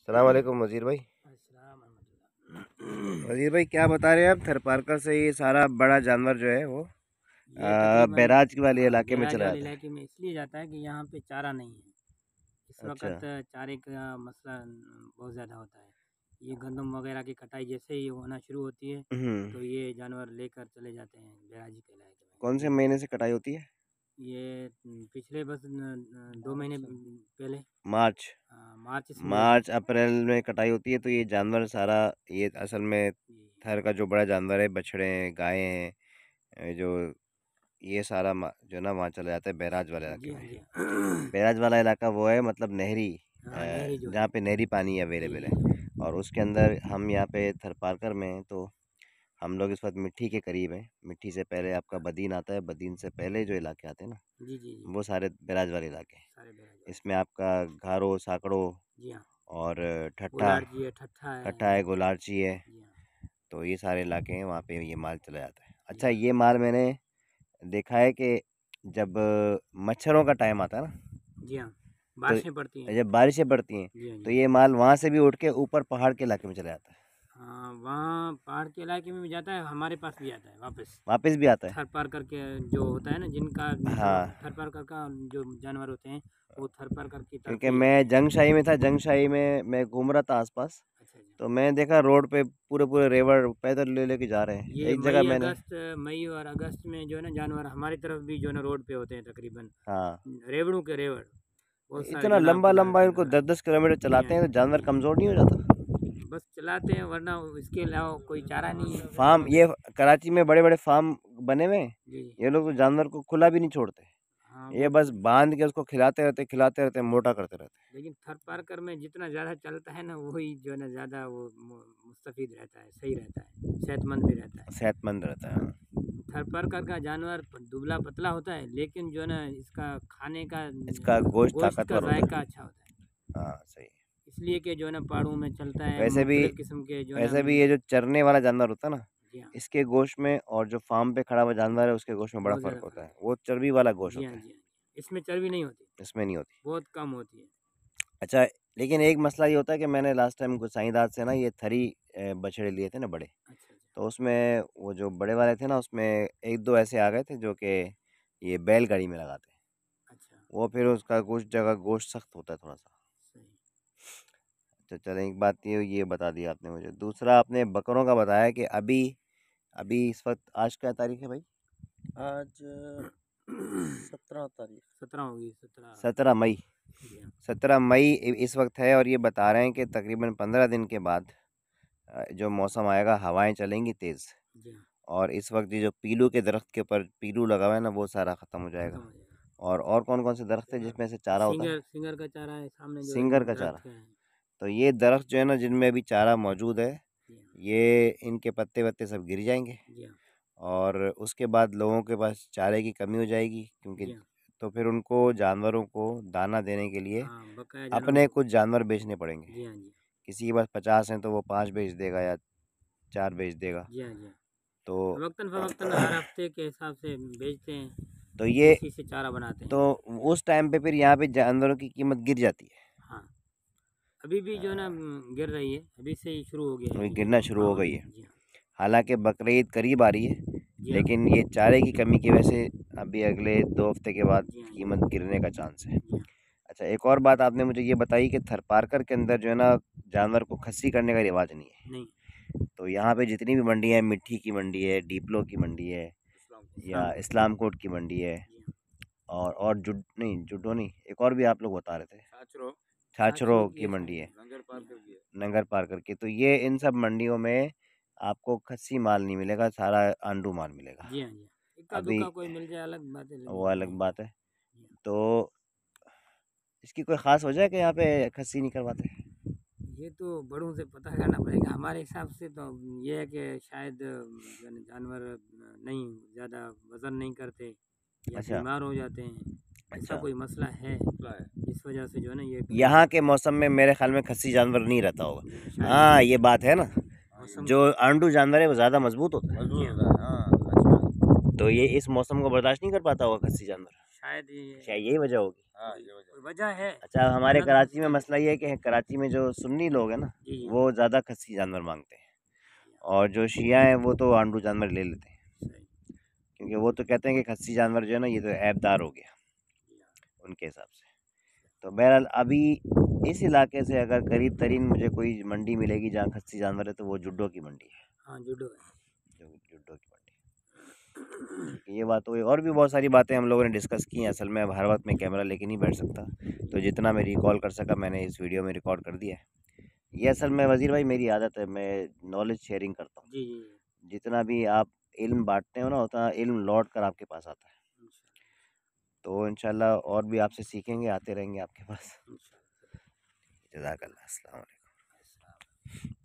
सलाम वालेकुम वज़ीर भाई। अस्सलाम वालेकुम। वज़ीर भाई क्या बता रहे हैं आप, थरपारकर से ये सारा बड़ा जानवर जो है वो ये तकरीबन बैराज वाले इलाके में बैराज चला वाले जाता है। इलाके में इसलिए जाता है कि यहाँ पे चारा नहीं है। इस अच्छा। वक्त चारे का मसला बहुत ज़्यादा होता है। ये गंदम वगैरह की कटाई जैसे ही होना शुरू होती है हम्म। तो ये जानवर लेकर चले जाते हैं बैराजी के इलाके कौन से में। महीने से कटाई होती है? ये पिछले बस 2 महीने पहले। मार्च। हाँ, मार्च से हो गई। मार्च अप्रैल में कटाई होती है, तो ये जानवर सारा, ये असल में जी थर का जो बड़ा जानवर है, बछड़े हैं, गायें हैं, जो ये सारा जो ना वहाँ चला जाता है बैराज वाले इलाके जी हाँ में। जी हाँ। बैराज वाला इलाका वो है मतलब नहरी, हाँ, नहरी जो जहाँ है। पे नहरी पानी जी अवेलेबल जी है। जी। और उसके अंदर हम यहाँ पे थरपारकर में हैं, तो हम लोग इस वक्त मिट्टी के करीब हैं। मिट्टी से पहले आपका बदीन आता है, बदीन से पहले जो इलाके आते हैं ना, जी जी जी। वो सारे बैराज वाले इलाके हैं। सारे बैराज वाले। इसमें आपका घारो, साकड़ो जी हाँ। और ठट्ठा, गोलार जी है, ठट्ठा है। ठट्ठा है, गोलारची है। जी हाँ। तो ये सारे इलाके हैं, वहाँ पे ये माल चला जाता है। जी अच्छा, हाँ। ये माल मैंने देखा है कि जब मच्छरों का टाइम आता है ना, जी हाँ, तो बारिशें पड़ती हैं। जब बारिशें पड़ती हैं, जी हाँ, तो जी हाँ। ये माल वहाँ से भी उठ के ऊपर पहाड़ के इलाके में चला जाता है। हाँ, वहाँ पहाड़ के इलाके में भी जाता है, हमारे पास भी आता है वापस। वापस भी आता है। थर पार करके जो होता है ना, जिनका जो हाँ, थर पार कर का जो जानवर होते हैं, वो थर पार कर की तरफ क्योंकि ही आते मैं हैं। जंगशाही में था, जंगशाही में मैं घूम रहा था आसपास, अच्छा अच्छा। तो मैं देखा रोड पे पूरे पूरे रेवड़ पैदल ले लेके जा रहे हैं। ये एक जगह मैंने, मई और अगस्त में जो है ना जानवर हमारी तरफ भी जो है ना रोड पे होते हैं तकरीबन। हाँ, रेवड़ों के रेवड़ बहुत सारे इतना जो है ना लंबा आपको लंबा नजर इनको आते 10-10 किलोमीटर हैं। जी हाँ चलाते हैं, जी तो जानवर जी कमज़ोर नहीं हो जाता? हाँ। बस चलाते हैं वरना इसके अलावा कोई चारा नहीं है। फार्म, ये कराची में बड़े बड़े फार्म बने हुए हैं। जी। ये लोग तो जानवर को खुला भी नहीं छोड़ते, हाँ, ये वो बस बांध के उसको खिलाते रहते, मोटा करते रहते। लेकिन थर पारकर में जितना ज़्यादा चलता है ना वही जो है ना ज़्यादा वो मुस्तफ़ीद रहता है, सही रहता है, सेहतमंद भी रहता है। सेहतमंद रहता है, हाँ। थर पारकर का जानवर दुबला पतला होता है लेकिन जो है ना इसका खाने का इसका गोश्त गोश्त का ताकतवर होता जायका है। अच्छा होता है। हाँ, सही। इसलिए कि जो है ना पहाड़ों में चलता है, वैसे भी मुख्तलिफ किस्म के जो है ना। वैसे भी ये जो चरने वाला जानवर होता है ना, जी हाँ, इसके गोश्त में और जो फार्म पे खड़ा हुआ जानवर है उसके गोश्त में बड़ा बहुत फ़र्क ज़्यादा होता फ़र्क है। है। वो चर्बी वाला गोश्त जी हाँ होता है, जी हाँ। इसमें चर्बी नहीं होती, इसमें नहीं होती। बहुत कम होती है। अच्छा, लेकिन एक मसला ये होता है कि मैंने लास्ट टाइम गोसाईदात से ना ये थरी बछड़े लिए थे ना बड़े, अच्छा अच्छा। तो उसमें वो जो बड़े वाले थे ना, उसमें 1-2 ऐसे आ गए थे जो कि ये बैलगाड़ी में लगाते हैं। अच्छा। वो फिर उसका कुछ जगह गोश्त सख्त होता है थोड़ा-सा। सही। अच्छा, चलें, एक बात ये बता दी आपने मुझे। दूसरा, आपने बकरों का बताया कि अभी अभी इस वक़्त आज क्या तारीख़ है भाई? आज 17 तारीख। 17 होगी, 17। 17 मई। जी हाँ। 17 मई इस वक्त है, और ये बता रहे हैं कि तकरीबन 15 दिन के बाद जो मौसम आएगा, हवाएं चलेंगी तेज़। जी हाँ। और इस वक्त ये जो पीलू के दरख्त के ऊपर पीलू लगा हुआ है ना, वो सारा ख़त्म हो खत्म जाएगा। हो जाएगा। और कौन कौन से दरख्त है जिसमें से चारा होता है? सिंगर का चारा है सामने जो सिंगर का चारा। दरख्त है। तो ये दरख्त जो है ना, जिनमें अभी चारा मौजूद है, जी हाँ। ये इनके पत्ते वत्ते सब गिर जाएंगे। जी हाँ। और उसके बाद लोगों के पास चारे की कमी हो जाएगी, क्योंकि जी हाँ। तो फिर उनको जानवरों को दाना देने के लिए हाँ, बकाया जानवरों अपने को। कुछ जानवर बेचने पड़ेंगे। जी हाँ जी। किसी के पास 50 हैं तो वो 5 बेच देगा या 4 बेच देगा। जी हाँ जी हाँ। तो वक्तन फ़वक्तन हर हफ्ते के हिसाब से बेचते हैं, तो ये उसी से चारा बनाते तो हैं। उस टाइम पे फिर यहाँ पे जानवरों की कीमत गिर जाती है। हाँ, अभी भी जो है ना गिर रही है, अभी से ही शुरू हो गया है अभी अभी जो गिरना शुरू हो हाँ गई जी। है। जी हाँ। हालांकि बकरीद करीब आ रही है, जी हाँ। लेकिन ये चारे की कमी की वजह से अभी अगले 2 हफ्ते के बाद जी हाँ। जी कीमत गिरने का चांस है। हाँ। अच्छा, एक और बात आपने मुझे ये बताई कि थरपारकर के अंदर जो है ना, जानवर को खस्सी करने का रिवाज नहीं है। नहीं। तो यहाँ पे जितनी भी मंडी है, मिट्टी की मंडी है, डीपलो की मंडी है, इस्लाम या को। इस्लाम कोट की मंडी है, जी हाँ। और जुड्डो नहीं, एक और भी आप लोग बता रहे थे, छाछरो छाछरों की की है मंडी शायद। है, नंगर पार कर गया। नंगर पार करके। तो ये इन सब मंडियों में आपको खस्सी माल नहीं मिलेगा, सारा आंडू माल मिलेगा। जी हाँ जी हाँ। इक्का अभी दुक्का कोई मिल जाए अलग बात है, वो लेकिन अलग नहीं। बात है। जी हाँ। तो इसकी कोई ख़ास वजह है कि यहाँ पे खस्सी नहीं करवाते? ये तो बड़ों से पता करना पड़ेगा। हमारे हिसाब से तो ये है कि शायद जानवर नहीं ज़्यादा वज़न नहीं करते या अच्छा। बीमार हो जाते हैं, ऐसा अच्छा, कोई मसला है इस वजह से जो है ना ये नहीं यहाँ के करते। मौसम में मेरे ख्याल में खस्सी जानवर नहीं रहता होगा। शायद हाँ, ये बात है ना, मौसम। जो आंडू जानवर है वो ज़्यादा मजबूत होता है। जी हाँ। तो ये इस मौसम को बर्दाश्त नहीं कर पाता होगा खस्सी जानवर। शायद शायद ये यही वजह होगी। कोई वजह है? अच्छा, हमारे वरना तो कराची में खस्सी मसला ये है कि कराची में जो सुन्नी लोग हैं ना, जी, जी। वो ज़्यादा खस्सी जानवर मांगते हैं, जी, और जो शिया हैं वो तो आंडू जानवर ले लेते हैं, सही। क्योंकि वो तो कहते हैं कि खस्सी जानवर जो है ना, ये तो ऐबदार हो गया जी, हाँ, उनके हिसाब से। तो बहरहाल अभी इस इलाके से अगर करीब तरीन मुझे कोई मंडी मिलेगी जहाँ खस्सी जानवर है, तो वो जुड्डो की मंडी है, हाँ, जूडो है। जो जुड्डो की मंडी। ठीक है, ये बात हुई। और भी बहुत सारी बातें हम लोगों ने डिस्कस की हैं। असल में अब हर वक्त मैं कैमरा लेके नहीं बैठ सकता, तो जितना मैं रिकॉल कर सका मैंने इस वीडियो में रिकॉर्ड कर दिया है। ये असल में वज़ीर भाई मेरी आदत है, मैं नॉलेज शेयरिंग करता हूँ। जी, जी, जी। जितना भी आप इल्म बांटते हो ना, उतना इल्म लौट कर आपके पास आता है। इंशाल्लाह, तो इंशाल्लाह और भी आपसे सीखेंगे, आते रहेंगे आपके पास। इंशाल्लाह। जज़ाकल्लाह, अस्सलाम वालेकुम। ऐसा